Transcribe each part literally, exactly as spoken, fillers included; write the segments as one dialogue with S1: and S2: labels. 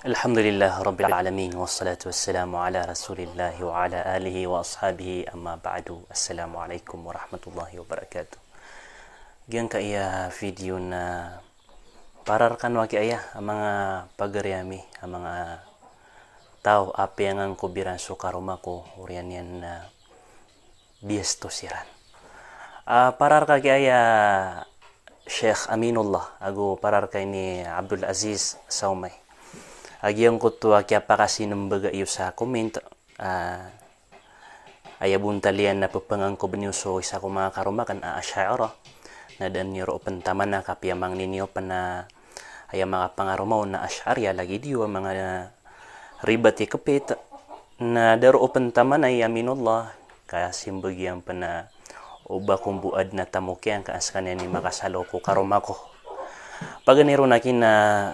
S1: Alhamdulillah Rabbil Alamin wassalatu wassalamu ala Rasulillah wa ala alihi wa ashabihi amma ba'du. Assalamualaikum warahmatullahi wabarakatuh. Gian ka iya video na pararkan waki ayah ang mga pagaryami, ang mga tao api ang ang kubiran sukaruma ko urian yan na bias to siran. Uh, parar ka kaya Sheikh Aminullah ago parar kay ni Abdul Aziz Saumay. Agyang ko to kaya pa kasi nambaga iyo sa comment uh, ayabun talian na papangang ko biniyo so isa ko mga karumakan a asyara na dan niro pantaman na kapiyamang ninyo pa na ay mga pangarumaw na asyarya lagi diyo mga ribati kapit na daro pantaman ay Aminullah kaya simbagyan pa na uba kong buad na tamukyan kaas kanya ni makasalo ko karumako paganiro na kina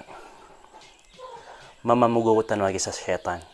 S1: mamamugutan wagi sa syaitan.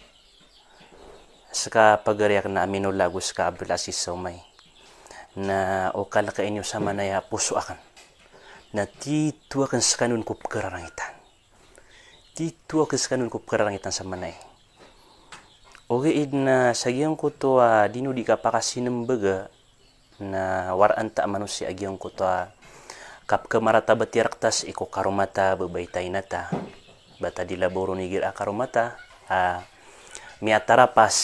S1: Saka pagariak na Aminullah gus ka Abdul Aziz Saumay na okal ka inyo sa manaya puso akan na titu akan sa kanun ko pagkarangitan. Titu akan sa kanun ko pagkarangitan sa manay. Ogeid na sagyang ko to uh, dino di ka pakasinambaga na waran ta manusia agyang ko to uh, kap kamarata batiraktas iko karumata babaytay nata. Bata di laboro ni gira karumata uh, miatarapas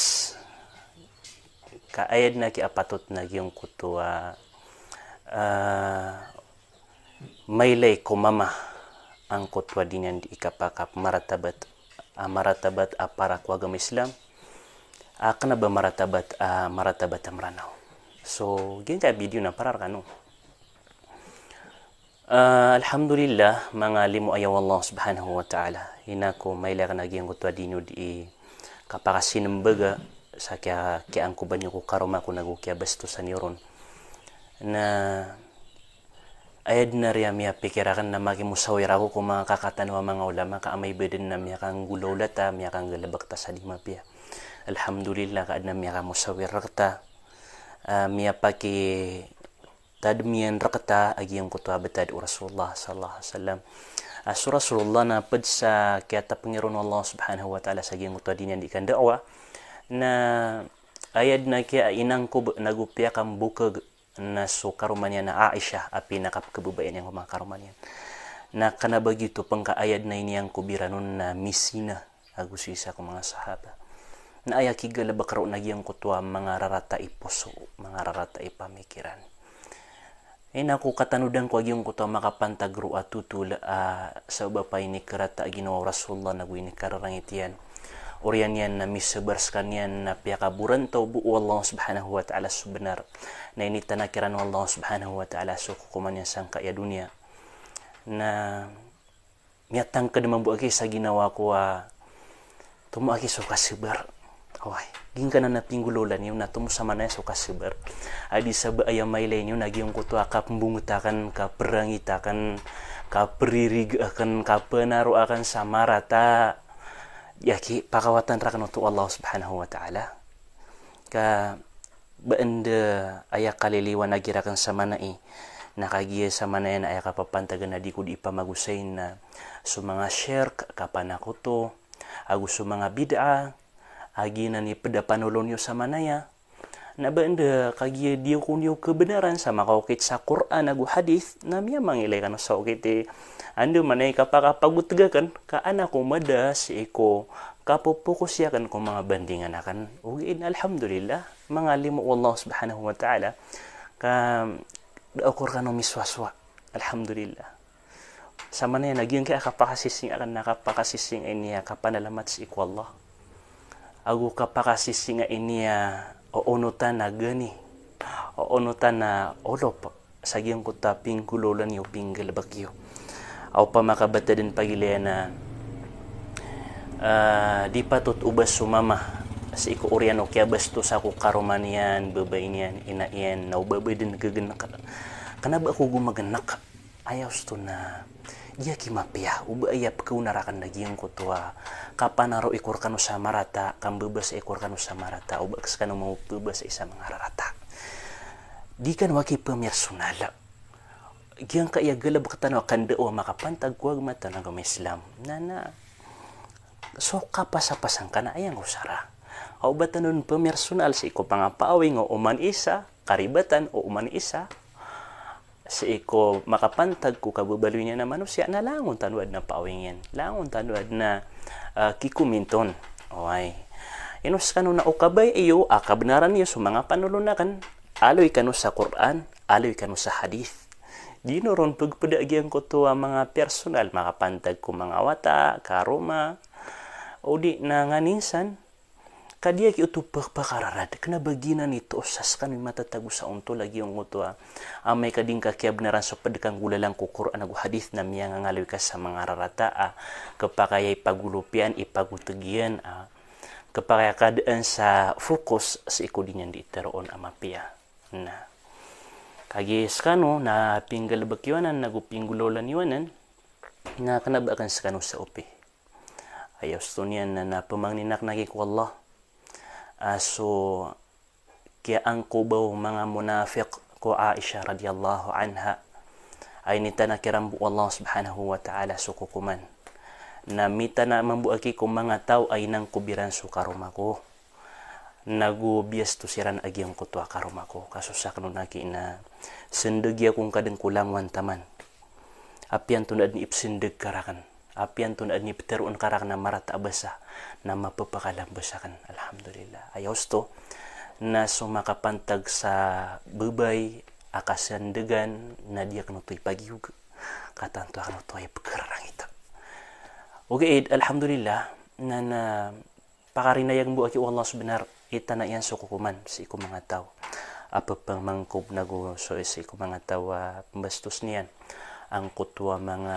S1: kaayad na ki apatot na yung kutua uh, maylay ko mama ang kutwa dinyan di ikapakap maratabat uh, maratabat uh, para kwagam Islam uh, kana ba maratabat uh, maratabat amranaw so gin ka video na parar kanu. Uh, Alhamdulillah mga limo ayaw Allah subhanahu wa ta'ala ina ko may laka nagyang kutwa dinyo di kapakasinambaga sa kaya kaya ang kubanyo ko karoma ko nagukya basto sa niron na ayad na riya miya pikirakan na magimusawir ako kung mga kakatanawa mga ulama ka amay beden na miya kang gulawlata miya kang galabakta sa di mapia. Alhamdulillah kaad na miya ka musawir rakta uh, miya paki tadmiyan rakata agiyang kutwa betad Rasulullah sallallahu alaihi wasallam asu Rasulullah na pad sa kiyata pangiron Allah subhanahu wa ta'ala sa agiyang kutwa dinyan di kan da'wa na ayad na kaya inang ko nagupya kang bukag na so karuman na Aisha api nakap kababayan yang mga karuman yan na kanabagito pangkaayad na iniyang kubiranon na misina agus isa ko mga sahaba na ayakigal bakaro nagyang kutwa mga rarata ipuso mga rarata ipamikiran. Eh naku katanudan ko agyong ko to makapantagro at tutula uh, sa ubapay ni karata ginawa Rasulullah na guini kararangitian. Orian yan na misabarskan yan na piyakaburan to buo Allah subhanahu wa ta'ala subhanar. Na initanakiran Allah subhanahu wa ta'ala sukukuman yan sang kaya dunia. Na miyatang ka naman buagi sa ginawa ko uh, tumuagi so kasibar. Away, ging ka na napinggulolan yun na tumusama na so kasibar. Adi sa ayam mailay nyo nagyong kuto akap mbungutakan kaperangitakan kaperirig akan kapenaro akan samarata yaki pakawatan rakan untuk Allah subhanahu wa ta'ala ka baenda ayak kaliliwan nagirakan sa manai nakagiya sa manayan ayak kapapantagan na di ko di pamagusayin na so mga shirk kapanakuto agus so mga bid'ah agi na ni pedapanulon nyo sa manaya na benda kagi dia kunyo kebenaran sama kaukit sa Quran agu hadis na miya mangilay kan sa ukit eh ando manay kapakapagutgakan ka anak ko madas iko kapopokus yakan ko mga bandingan akan ugin alhamdulillah mga limo Allah subhanahu wa ta'ala ka daokor kano miswaswa alhamdulillah sa manay nagyang kaya kapakasising akan nakapakasising iniya kapanalamat sa iko Allah agu kapakasising iniya o onutan na gani o onutan na olop sa giyang kutaping kulolan yung pinggal bagyo o pa makabata din pagilaya na uh, di patot ubas sumama sa iko oriano kaya basto sa ako karuman yan babay niyan ina yan na ubabay din nagaganak kanaba ako gumaganak ayaw sto na iya kimapya uba ayap kau narakan nagyang kutwa kapanaro ikor kanu sa marata kam bebas ikor kanu sa marata uba kanu mau bebas isa mga rarata di kan waki pemir sunala giyang kaya galab katanaw kanda o makapantag kuwag mata ng Islam na na so kapasapasan ka na ayang usara. Au batanon pemersonal si iko pangapaawing o uman isa, karibatan o uman isa, si iko makapantag ko kababaloy niya na manusia na langon tanuad na paawing yan. Langon tanuad na uh, kikuminton. Okay. Inus kanu na ukabay iyo, akabenaran niyo sa mga panulunakan, aloy kanu sa Quran, aloy kanu sa hadith. Di noron pagpadagyan ko to ang mga personal, makapantag ko mga wata, karoma, o di na nganinsan, kadiya ki uto pagpakararad, kanabaginan nito, sas kanu matatago sa unto lagi yung uto, ah, may kading kakiabnaran sa padikang gulalang ko Quran, nagu hadith na miya nga ngaloy ka sa mga rarata, ah, kapakayay pagulupian, ipagutagyan, ah, kapakaya kadaan sa focus sa ikudinyan di teroon amapiya. Na, kagis kano na pinggal bakyanan nagupinggulolan yuanan na kanabakan sa kano sa upi ayaw stonian na napamangninak nagi ko Allah aso kaya ang kubaw mga munafiq ko Aisha radiyallahu anha ay nita nakirambu Allah subhanahu wa ta'ala sukukuman na mita na mambuaki kung mga tao ay nang kubiran su karumako nagubias to siran agyang kutwa karumako kasusak no naki na sendegya kung kadang kulang wantaman apian tunad ni ipsindeg karakan apian tunad ni piteruon karak na marata abasa na mapapakalang basakan alhamdulillah ayos to na sumakapantag sa bubay akasandegan na dia kanutoy pagyug katanto kanutoy pagkarang ito okay alhamdulillah na na pakarinayang buaki Allah sebenar ita na yan sukukuman si iku mga tao apa pang mangkub nago so si iku mga tao uh, pembastos niyan ang kutwa mga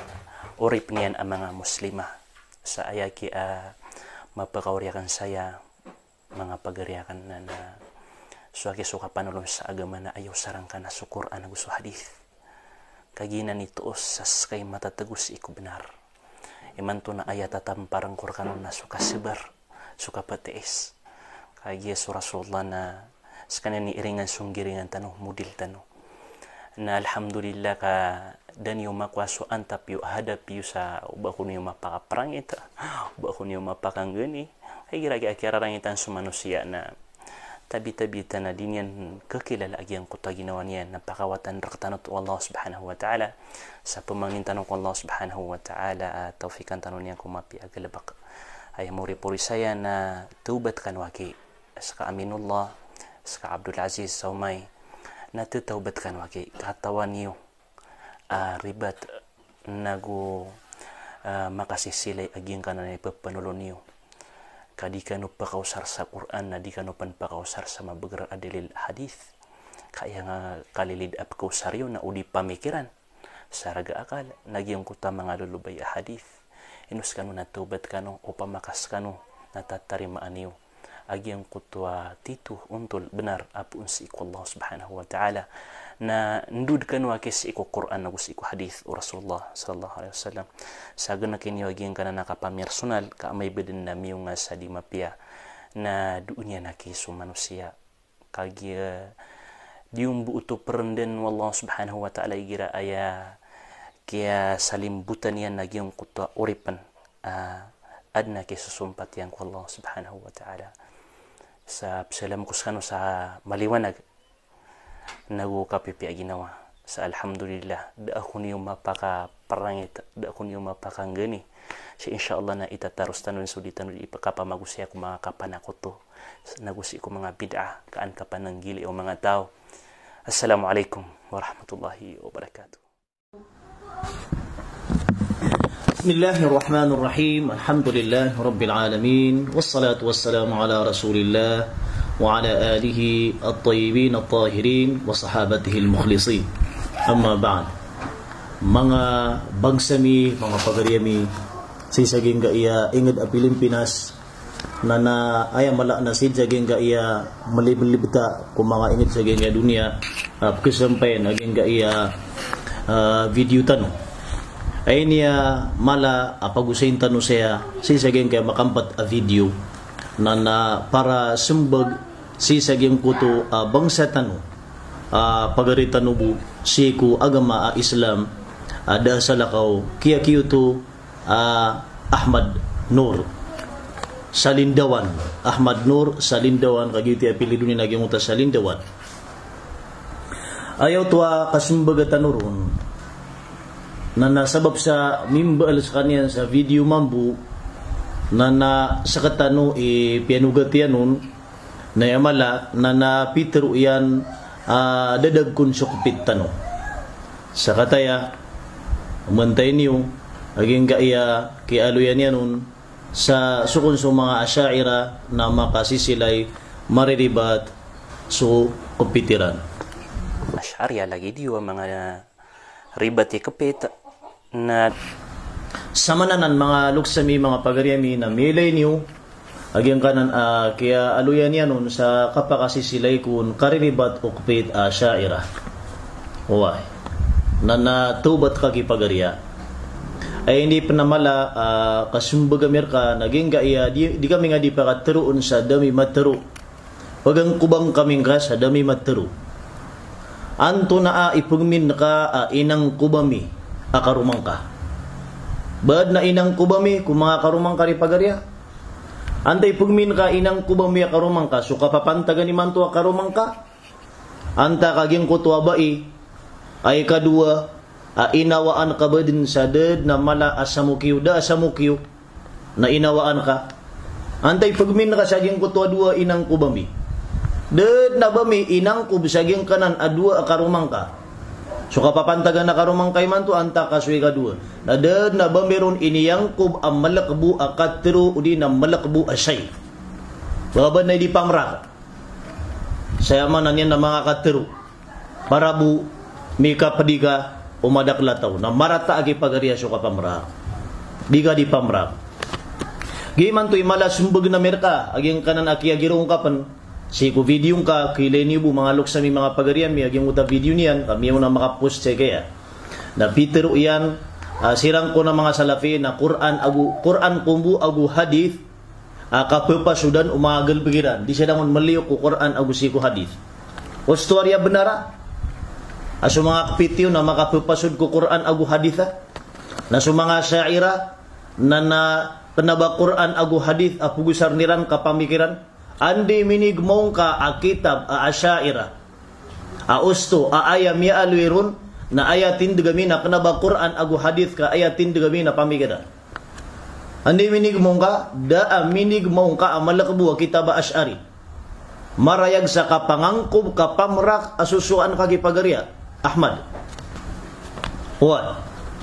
S1: urip niyan ang mga muslimah sa ayaki uh, mapakauriyakan saya mga pagariyakan na na suaki suka panulong sa agama na ayaw sarang ka na sa Quran na gusto hadith kaginan ito sas kay matatagus iku benar iman to na ayat atam parang kurkanon na suka sibar suka patiis kay Yesu Rasulullah na sa kanyan ni iringan sunggiringan tanong mudil tanong na alhamdulillah ka dan yung makwaso antap yung hadap yung sa uba ko niyo mapakaprang ito uba ko niyo mapakanggani ay giragi akirarangitan sa manusia na tabi-tabi na din yan kakilala agyang kuta ginawa niyan napakawatan raktanot Allah subhanahu wa ta'ala sa pamangin tanong ko Allah subhanahu wa ta'ala at taufikan tanong niyan kumapi agalabak ay muri-puri saya na tubat kanwaki sa Aminullah sa Abdul Aziz Saumay na tutaubat kanwaki katawan niyo uh, ribat nagu uh, makasisilay agyang kanan ay papanulon niyo kadi kanu pakausar sa Quran na di kanu pan pakausar sa mabagar adilil hadith kaya nga kalilid ap kausar yun na udi pamikiran sa raga akal nagyang kuta mga lulubay hadith inus kanu natubat kanu o pamakas kanu natatarimaan niyo agyang kutwa titu untul benar apun si iku Allah subhanahu wa ta'ala na ndud kanu akis iku Quran nagus iku hadith o Rasulullah sallallahu alaihi wasallam sa ganakin yo agyang kana nakapamersonal ka may beden na miyong sa di mapia na dunya nakisu manusia kagi dium buuto perenden wallahu subhanahu wa ta'ala igira aya kaya salimbutan yan nagyang kutwa uripan uh, adna kisusumpat yan ko Allah subhanahu wa ta'ala sa psalam kuskano sa maliwanag nagu kapipi ginawa sa alhamdulillah da ako niyo mapaka parangit da ako niyo mapakanggani si insyaallah na itatarus tanon suditan di ipakapamagusya ko mga kapanakot to nagusi ko mga bid'ah kaan kapananggili o mga tao. Assalamualaikum warahmatullahi wabarakatuh.
S2: بسم الله الرحمن الرحيم الحمد لله رب العالمين والصلاة والسلام على رسول الله وعلى آله الطيبين الطاهرين وصحابته المخلصين أما بعد mga bangsami, mga pagariyami sisaging ga iya ingid a Pilipinas na na aya mala na sisaging ga iya maliblibta kung mga ingid saging ga dunia uh, kisampay naging ga iya uh, video tanong ay niya mala apagusayin tanong siya sisaging kaya makampat a video na na para simbag sisaging kuto uh, bangsa tanong uh, pagarita nubu siku agama a Islam ada uh, salakaw kiya kiyuto uh, Ahmad Nur Salindawan, Ahmad Nur Salindawan, kagi ti apelido ni naging uta Salindawan. Ayaw tuwa kasimbaga tanurun na nasabab sa mimbal sa kanya sa video mambu na na sa katano e pianugat yanun na yamala na na pitero yan uh, dadag kun sukpit tano sa kataya umantay niyo aging gaya kialuyan yanun sa sukun sa mga asyaira na makasisilay mariribat so kupitiran.
S1: Asyariya lagi diwa mga ribati kapit na
S2: samananan mga luksami mga pagaryami na milay niyo aging kanan uh, kaya aluyan yanun sa kapakasisilay kun kariribat o kupit asyaira uway na natubat kagi pagarya ay hindi pa namala uh, kasumbagamir ka naging gaya di, di kami nga di pa katuroon sa dami mataro wagang kubang kaming ka sa dami mataro anto na uh, ipugmin ka uh, inang kubami akarumang ka bad na inang kubami kung mga karumang ka ri pagarya anta ipugmin ka inang kubami akarumang ka so kapapantagan ni manto akarumang ka anta kaging kutwa bai ay kadua Uh, inawaan ka ba din sa dad na mala asamukyo da asamukyo na inawaan ka antay pagmin ka saging kutwa dua inang kubami dad na ba may inang kub saging kanan adua akarumang ka so kapapantagan na karumang kay man to anta kaswe ka dua na dad na ba meron iniyang kub ang malakbu akatro udi na malakbu asay babad na di pamrak saya man yan na mga katro para bu may kapadiga umadaklataw na marata agi pagariya so kapamrak diga di pamrak giman to imala sumbag na merka aging kanan aki agirong kapan si ko video ka kilay niyo bu mga luksami mga pagariya mi aging uta video niyan kami mo na makapost sa kaya na Peter iyan uh, sirang ko na mga salafi na Quran agu Quran kumbu agu hadith uh, kapapasudan umagal pikiran di siya dangon maliok ko Quran agu si ko hadith o storya benara aso mga kapitiw na makapapasud ko Quran agu hadith na so mga syaira na na penaba Quran agu hadith apugusar niran kapamikiran andi minig mong ka akitab a asyaira a usto a ayam ya alwirun na ayatin degami na penaba Quran agu hadith ka ayatin degami na pamikiran andi minig mong ka da minig mong ka amalakbu kitab asyari marayag sa kapangangkub kapamrak asusuan kagi pagarya Ahmad what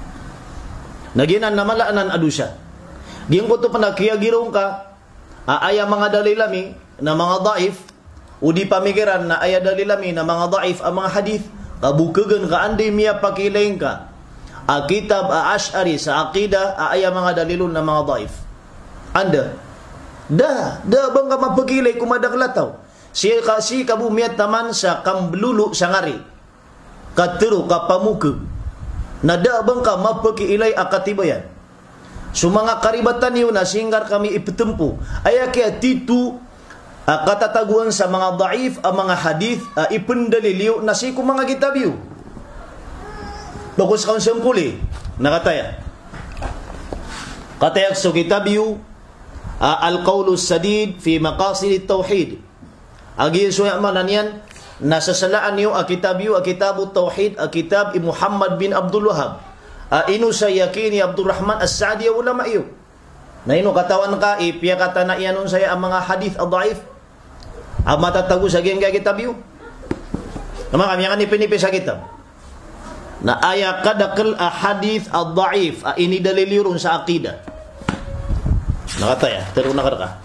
S2: naginan namalaanan adusya ging ko to panakiya girong ka aya mga dalilami na mga daif udi pamikiran na aya dalilami na mga daif ang mga hadith kabukagan ka andi miya pakilain ka a kitab a ash'ari sa aqida aya mga dalilon na mga daif anda da da bang ka mapakilay kumadaklataw si kasi kabumiyat naman sa kamblulu sa ngari katero kapamuke na da bang ka mapakilay akatibayan so mga karibatan niyo na singgar kami ipitempo aya kaya titu Uh, katataguan sa mga daif, ang mga hadith, uh, ipendaliliw na si kung mga kitabyo. Bagus kaun sempuli, nakataya. Katayak so kitabyo, uh, al-qawlu sadid fi maqasid tauhid. Agi suya manan yan, nasasalaan niyo a kitabyo, a kitabu tauhid, a kitab i Muhammad bin Abdul Wahab. Uh, inu sa yakini Abdul Rahman as-Sa'di ulama iyo. Na ino katawan ka, ipya kata na iyanon saya ang mga hadith al-daif. Ang matatago sa geng kitab yun. Naman kami yang ipinipi sa kitab. Na aya kadakal a hadith al-da'if a ini dalilirun sa aqidah. Nakataya, taro nakaraka.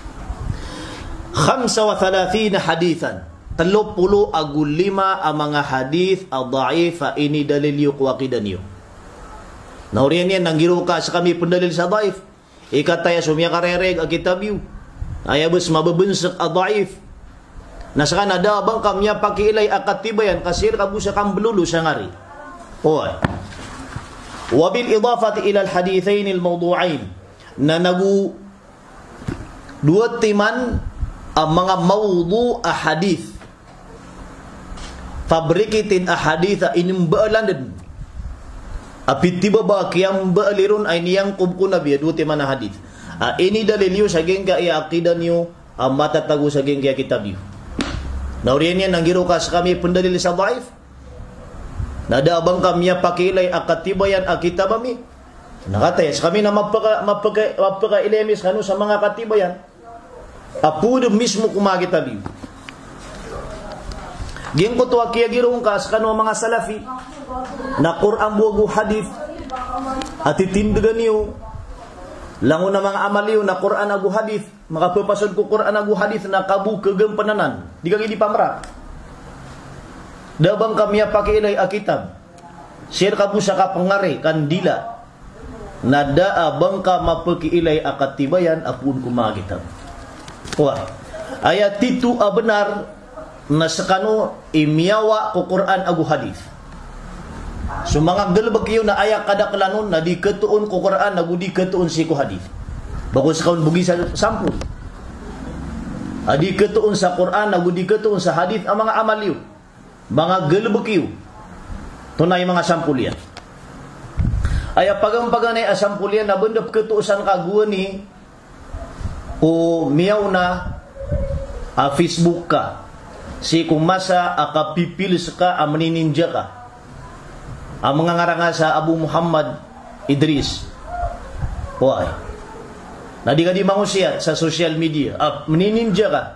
S2: Khamsa wa thalathina hadithan. Talupulu agul lima ang mga hadith al-da'if a ini daliliyo ko aqidah niyo. Nauriyan yan, nanggiro ka sa kami pendalil sa da'if. Ikataya sumya karereg a kitab yun. Aya bus mababensak al-da'if. Nasaka na da bang kamya pakiilay akatibayan kasir kabusa kang belulu sa ngari. Oy. Wa bil idafati ila al-hadithain al-mawdu'ain na nagu dua timan ang mga mawdu' ahadith. Fabricated ahadith inimbaalan din. Apit tiba ba kiyang baalirun ay niyang kubko na biya dua timan ahadith. Uh, ini dalil yu saging ka iya akidah niyo uh, matatago saging kaya kitab yu. Naurian yan nanggiro ka sa kami pendalil sa daif. Nada abang kami pakilay akatibayan akitabami. Nakatay sa kami na mapaka mapaka mapaka ilemis kanu sa mga katibayan. Apudo mismo kumakitab yu. Giyang ko tuwa kaya girong ka sa kanu mga salafi na Quran buwago hadith at itindagan niyo lango na mga amaliw na Quran agu hadith, makapapasod ko Quran agu hadith na kabu kagampananan. Di kagi di pamra. Dabang kami pakilay akitab. Sir kabu sa kapangari kandila. Nada abang ka mapakiilay akatibayan apun kumakitab. Wah. Ayat itu benar na sakano imiyawa ko Quran agu hadith. So mga galbag kayo na ayak kada kalanon na di ketuon ko Quran na di ketuon si ko hadith. Bago sa kaun bugi sa sampul. Adi ketuon sa Quran na di ketuon sa hadith ang mga amaliw. Mga galbag kayo. Tunay mga sampul yan. Ay pagang-pagang na asampul yan na bendap ketuosan kaguan ni o miyaw na a Facebook ka. Si kumasa akapipil ka a manininja ka. Ang mga ngaranga sa Abu Muhammad Idris. Why? Na di ka di mangusiyat sa social media. Ah, menininja ka.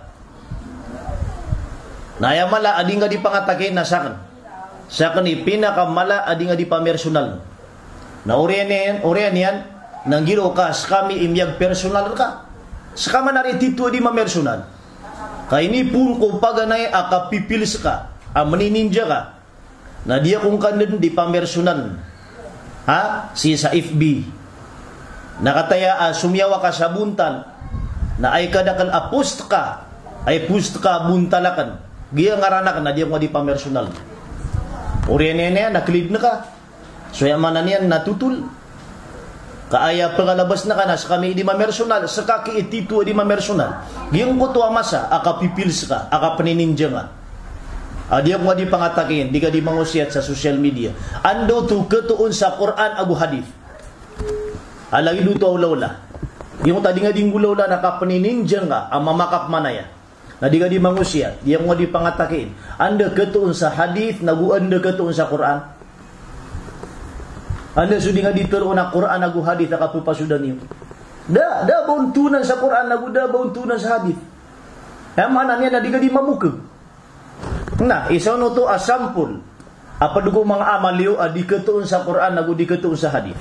S2: Nayamala, adi nga di pangatakin na sakan. Sakan ni pinakamala, adi nga di pamersonal. Na oriyan yan, oriyan yan, nang giro ka, kami imyag personal ka. Sa kama narititu di mamersonal. Kaya ini pun kung paganay akapipilis ka, ang menininja ka. Na dia kung kandan di pamersunan. Ha? Si sa F B. Nakataya uh, sumyawa ka sa buntal. Na ay kadakal apost ka. Ay post ka buntalakan. Giya ngaranak na dia kung di pamersunal. Uriyan niya naklid na ka. So yamanan niyan natutul. Kaaya pangalabas na ka na sa kami di mamersunal. Sa kaki ititu di mamersunal. Giyang kutuwa masa. Akapipils ka. Akapanininja nga. Adi ako nga di pangatakin, di ka di mangusiat sa social media. Ando to ketuon sa Quran agu hadith. Alagi duto awlawla. Yung tadi nga ding gulawla nakapanininja nga, ang mamakap manaya. Na di ka di mangusiat, di ako nga di pangatakin. Ando ketuon sa hadith, nagu ando ketuon sa Quran. Ando sudi nga dituro na Quran agu hadith, nakapupasudan niyo. Da, da bauntunan sa Quran, nagu da bauntunan sa hadith. Yang mana niya na di ka di mamukag. Nah, isaw no to asampul. Apa dugo mga amaliw adi ketuon sa Quran nagu di ketuon sa hadith.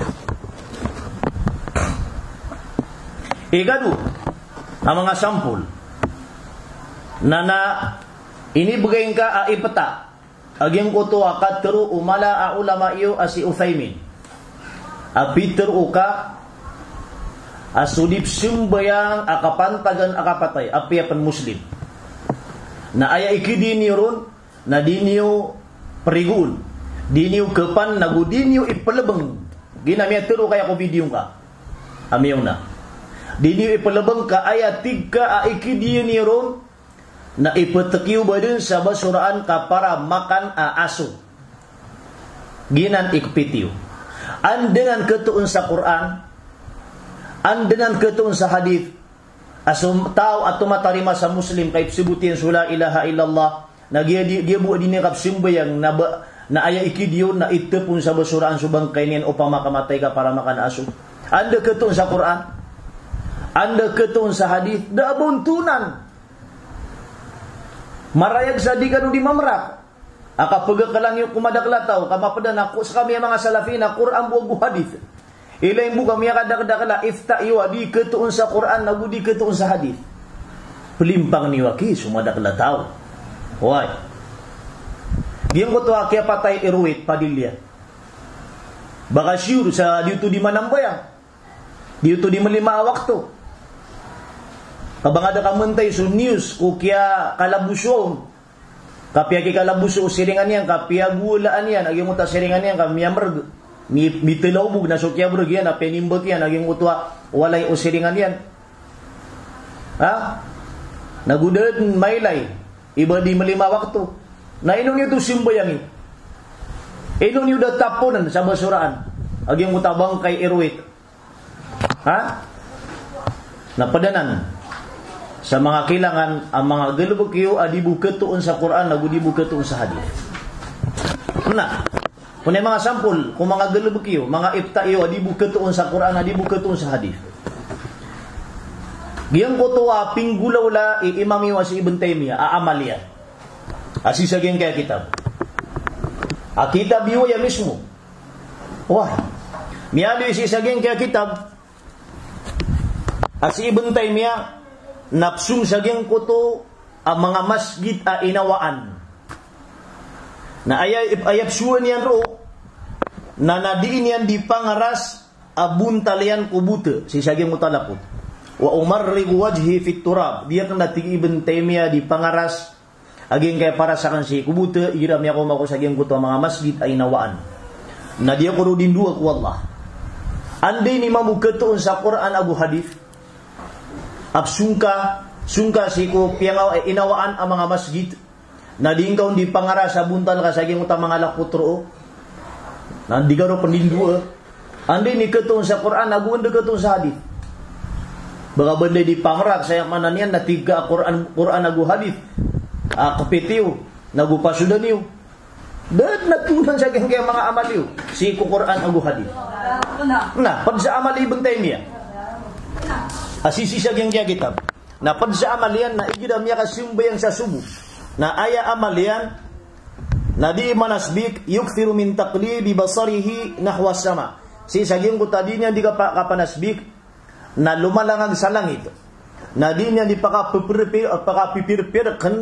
S2: Igadu ang mga sampul. Nana ini bagayin ka a ipeta. Agyang ko to akatru umala a ulama iyo asi Uthaymin. Abiter uka asudip sumbayang akapantagan akapatay apiapan muslim. Na aya ikidi niyo ron, na di niyo periguun. Di niyo kepan, nagu di niyo ipalabang. Ginamya tiro kaya ko video ka. Amiyaw na. Di niyo ipalabang ka, aya tigka a ikidi niyo ron, na ipatakyo ba dun sa basuraan ka para makan a aso. Ginan ikpitiyo. Andengan ketuon sa Quran, andengan ketuon sa hadith, asum tao at tumatarima sa Muslim kay sibutin sula ilaha illallah na dia dia buat dini kap simbayang na na aya ikidiyo na itepun sa basuraan subang kainin upang makamatay ka para makan aso. Anda ketuon sa Quran, anda ketuon sa hadith, da buntunan. Marayag sa di kanu di mamrak. Aka pagakalang yung kumadaklatao kamapadan ako sa kami mga salafina Quran buag hadith. Ilay mo kami kadakadakala ifta iwa di ketuon sa Quran nagu di ketuon sa hadith. Pelimpang ni waki sumadakla tao. Why? Diyan ko to kaya patay iruit padilya. Baka sure sa dito di manambayang. Dito di malima waktu. Kabang ada kamantay so news ko kaya kalabuson. Kapya ki kalabuso siringan yan, kapya gulaan yan, agi mo ta siringan yan, kamya merg. Mi mitilawbog na sukya bro yan, na penimbot yan, naging utwa walay usiringan yan. Ha? Nagudad maylay, iba di malima waktu. Na inong ito simbayangin. Inong yung datapunan sa basuraan. Aging utabang kay Irwit. Ha? na padanan sa mga kailangan ang mga galubukyo adibu ketuon sa Quran nagudibu ketuon sa hadis. Na, kung mga sampul, kung mga galubukyo, mga ibtayo adibu ketuon sa Quran adibu ketuon sa hadis. Giyang ko to a pinggulaw la i-imam yung si Ibn Taymiyyah aamalian. Asisa giyang kaya kitab. A kitab yo ya mismo. Wah. Miado si saging kaya kitab. As Ibn Taymiyyah napsum saging ko to ang mga masjid a inawaan. Na ayay ayap suwan yan ro na nadiin yan di pangaras abun talian kubute si saging mutalapot. Wa umarrig wajhi fit turab. Dia kang dating Ibn Taymiyyah di pangaras aging kay para sa kan si kubute iram ya ko mako saging ko to mga masjid ay nawaan. Na dia ko din dua ku Allah. Andai ni mamu ketuon sa Quran agu hadis. Absungka sungka si ko piangaw ay inawaan ang mga masjid. Na dingkaw di pangara sa buntal ka saging utang mga lakutro. Nandi garo pendindua. Andai ni ketuon sa Quran agu ende ketuon sa hadis. Baka benda di pangrak saya mana niyan na tiga Quran Quran agu hadis. Ah kapitiw nagu pasudaniw. Dan natunan sa kaya mga amaliw si ku Quran agu hadis. Nah, pad sa amal Ibn Taymiyyah. Asisi siya kaya kitab. Na pad sa amalian na igidam niya kasimbayang sa subuh. Na aya amalian na di manasbik yukthiru min taqlibi basarihi nahwa sama. Si saging ko tadinya di kapanasbik na lumalangag sa langit. Na di niya di pakapipirpir at pakapipirpirkan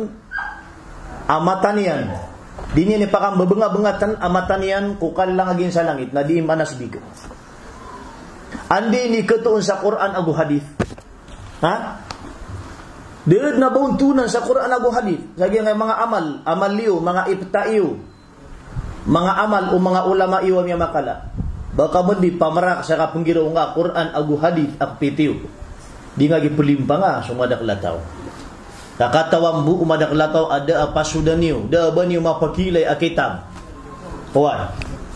S2: amatan niyan. Di niya ni pakambabengabengatan amatan niyan kukal lang agin sa langit na di manasbik. Andi ni ketuon sa Quran agu hadis. Ha? Deud na bauntunan sa Quran agu hadis. Sagi nga mga amal, amal liyo, mga ibtaiyo. Mga amal o mga ulama iyo niya makala. Baka mo di pamarak sa kapunggiro nga Quran agu hadis akpitiyo. Di nga gipulimpa nga sumadaklataw. Kakatawang bu umadaklataw ada apasudan niyo. Da ba niyo mapakilay a kitab. Huwag.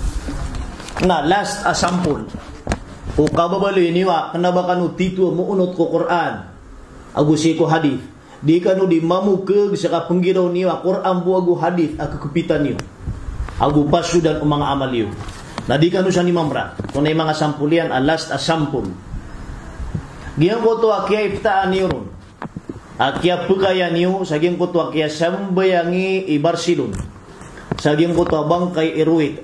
S2: Na last a sample. O kababaloy niwa kanaba kanu titu mo unot ko Quran agu si ko hadis di kanu di mamukeg sa kapunggiraw niwa Quran bu agu hadis aku kepitan niyo agu pasudan umang amal niyo na di kanu sa ni mamra kunay mga sampulian a last a sample giyang ko to akya iftaan niyo ron akya pukaya niyo saging ko to akya sambayangi ibarsilon saging ko to bangkay iruit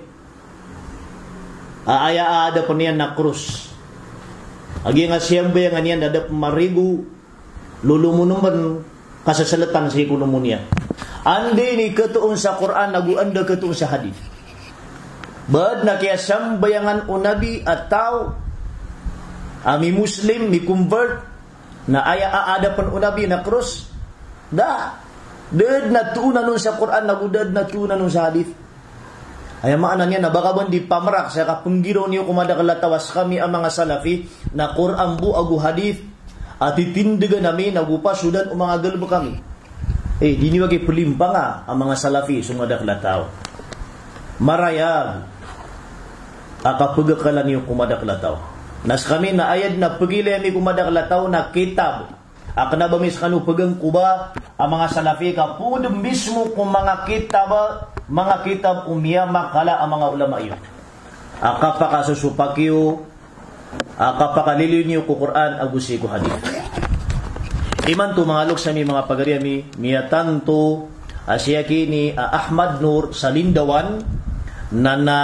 S2: aaya ada penian na krus. Agi nga siyembe nga niyan ada marigu lulumunuman kasasalatan sa ikulumun Andi ni ketuon sa Quran nagu anda ketuon sa hadis. Bad na kaya sambayangan o nabi atau ami muslim mi convert na aya ada pen o nabi na krus. Da. Dad na tuunan nun sa Quran nagu dad na tuunan nun sa hadis. Ay maana niya na baka ban di pamarak sa kapunggiro niyo kumadakalatawan kami ang mga salafi na Quran bu agu hadith at itindigan namin nagupasudan o mga galbo kami. Eh, di niyo kay pulimpa nga ang mga salafi sumadaklataw. Marayag akapagakalan niyo kumadaklataw. Nas kami na ayad na pagilay mi kumadaklataw na kitab. Akna ba mis kanu pegang kuba ang mga salafi ka pudem mismo kung mga kitab mga kitab umya makala ang mga ulama iyo. Akapakasusupakyo akapakaliliw niyo ku Quran agusi ku hadith. Iman to mga lok sa mi mga pagariami miyatanto asya kini Ahmad Nur Salindawan na na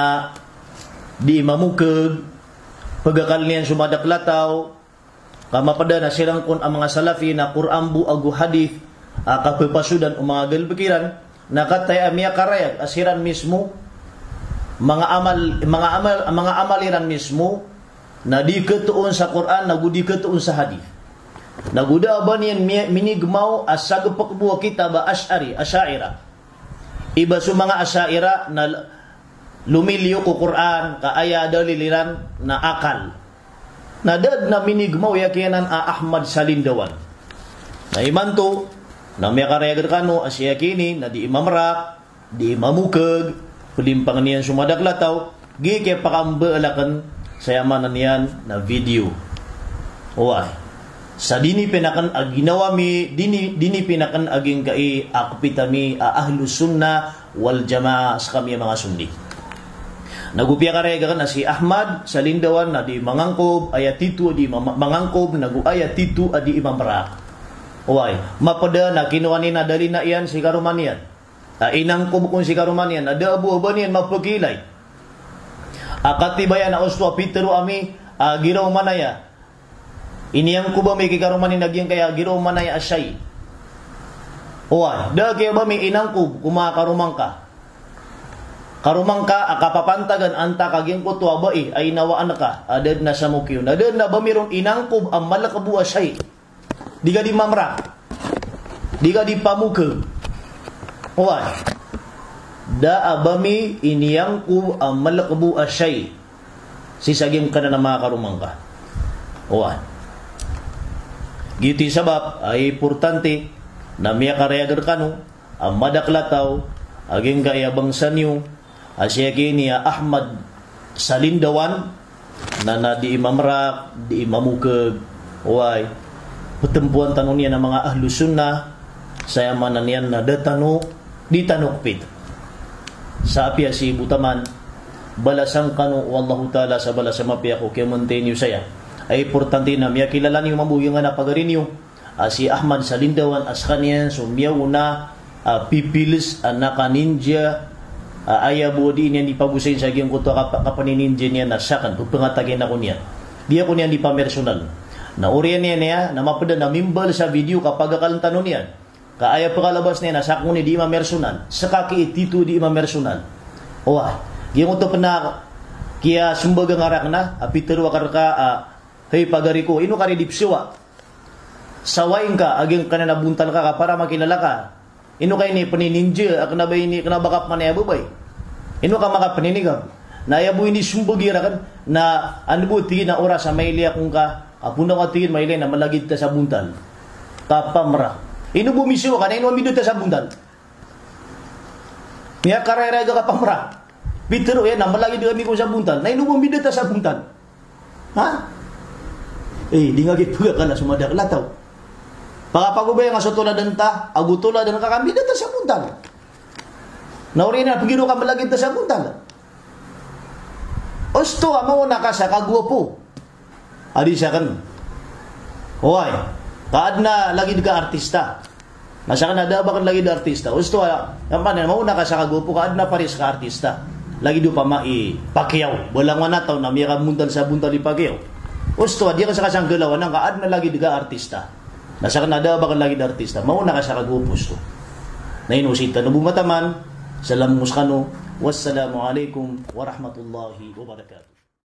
S2: di mamukeg pagakal niyan sumadaklataw kamapada na silang kun ang mga salafi na Quran bu agu hadith akapapasudan o mga galbikiran nakatay amya karayag asiran mismo mga amal mga amal mga amaliran mismo na di ketuon sa Quran nagudi ketuon sa hadith naguda ba niyan minigmaw asagpak buwa kita ba Ash'ari Ash'aira iba sa mga Ash'aira na lumilyo ko Quran kaaya daliliran na akal nadad na minigmaw yakinan a Ahmad Salindawan na imanto na may karayagar kano asya kini na di imamrak di imamukeg pulimpang niyan sumadaklataw gi kay pakambaalakan sa yamanan niyan na video. Uway. sa dini pinakan aginawa mi dini dini pinakan aging kai akpitami ahlu sunnah wal jamaah sa kami mga sunni. Nagupya karega na si Ahmad sa lindawan na di mangangkob ayat itu di mangangkob nagu ayat itu adi Imam Barak. Oy, mapada na kinuani na dali na iyan si karumanian. Uh, inangkob kung si karumanian ada abu abanian mapagilay. Akatibaya na uswa Peter ami uh, giraw manaya. Iniyang ko ba may kikarumanin nagyang kaya giraw manaya asyay. Oy, da kaya ba may inangkob kumakarumang ka. Karumang ka, akapapantagan, anta kaging kutwa ba eh, ay nawaan ka, adad na sa mukyo. Adad na ba mayroong inangkob ang malakabu asay? Di ka di mamra. Di ka di pamuka. Oy. Da abami iniyangkob ang malakabu asay. Sisagim ka na na mga karumang ka. Oy. Giti sabab, ay importante, na miya kareagar kano, ang madaklataw, aging kaya bangsa niyo, asya kini Ahmad Salindawan na na di imamrak di imamukag way pertempuan tanong niya ng mga ahlu sunnah saya manan niyan na datano di tanukpit sa apya si butaman balasang kanu wallahu ta'ala sa balasang mapya ko kaya maintain saya ay importante na miya kilala niyo mabuyang na pagarin niyo si Ahmad Salindawan as kanyan sumyaw na uh, pipilis anak ninja Uh, aya budi niya di pabusayin sa giyang kuto kap kapanininja niya na sakan pagpangatagin ako niya dia ko niya di pamersonal na uriyan niya niya na mapada na mimbal sa video kapag akalantanon niya kaaya pakalabas niya na sakon ni di mamersonal sakaki itito di mamersonal owa giyang kuto pena kiya sumbaga ngarak na apiter wakar ka uh, hey pagari ko ino kari dipsiwa sawain ka aging kanana buntal ka para makilala ka. Ino kay ni panininja ak na bay ni kanabakap man ay babay. Ino ka makapaninigab. Na ayabu hindi sumbagira kan na anubuti na oras sa mailya kung ka apuna ka tingin mailya na malagid ta sa buntal. Kapamra. Ino bumisyo ka na ino amidot ta sa buntal. Niya karera ka kapamra. Bitero yan na malagid kami ko sa buntal. Na ino bumidot ta sa buntal. Ha? Eh, di nga gipuga ka na sumadak lataw. Pagapagubay nga sa tuladan ta, agutula dan kakambida ta sa buntal. Nauri na pagiro ka malagid ta sa buntal. Osto amo na ka sa kagwapo. Adi siya kan. Hoy, kaad na lagid ka artista. Nasa ka na da bakit lagid artista. Osto ang panen mo na ka sa kagwapo kaad na pares ka artista. Lagi do pa mai Pacquiao. Walang manataw na miya ka muntal sa buntal ni Pacquiao. Osto di ka sa kasang galawan nga kaad na lagid ka artista. Nasa Canada bakal lagi da artista mauna ka sa kagupos to na inusita no bumataman salamus kano wassalamu alaikum warahmatullahi wabarakatuh.